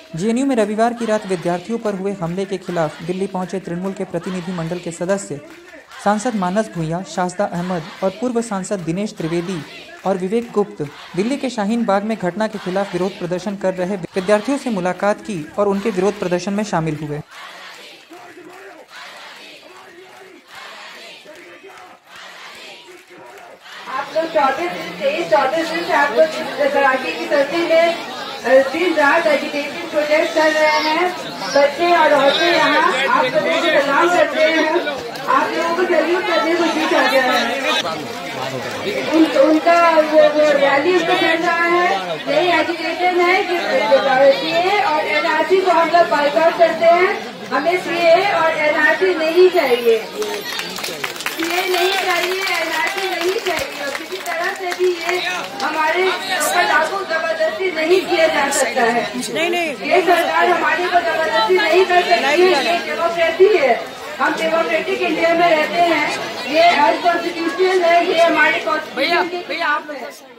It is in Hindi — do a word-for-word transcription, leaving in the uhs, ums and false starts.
जे एन यू में रविवार की रात विद्यार्थियों पर हुए हमले के खिलाफ दिल्ली पहुंचे तृणमूल के प्रतिनिधि मंडल के सदस्य सांसद मानस भूंइया, शास्ता अहमद और पूर्व सांसद दिनेश त्रिवेदी और विवेक गुप्त दिल्ली के शाहीन बाग में घटना के खिलाफ विरोध प्रदर्शन कर रहे विद्यार्थियों से मुलाकात की और उनके विरोध प्रदर्शन में शामिल हुए। आप लोग चौबीस दिन से चौबीस दिन से आप लोग कड़ाके की सर्दी में दिन रात एजुकेशन प्रोजेक्ट कर रहे हैं। बच्चे और औरतें यहाँ आप लोगों को सलाम करते हैं, आप लोगों को सैल्यूट करने को बीच आ गया है। उन, उनका वो, वो रैली उनका चल रहा है। यही एजुकेशन है कि सी ए और एन आर सी को हम लोग बाइकआउट करते हैं। हमें सी ए और एन आर सी नहीं चाहिए, सी ए नहीं चाहिए, एन आर सी नहीं चाहिए। और किसी तरह से भी ये हमारे ऊपर लागू जबरदस्ती नहीं किया जा सकता है। नहीं नहीं ये सरकार हमारे ऊपर जबरदस्ती नहीं कर सकती है। ये डेमोक्रेसी है, हम डेमोक्रेटिक इंडिया में रहते हैं। ये अनकॉन्स्टिट्यूशनल है, ये हमारे कॉन्स्टिट्यूशन के खिलाफ है।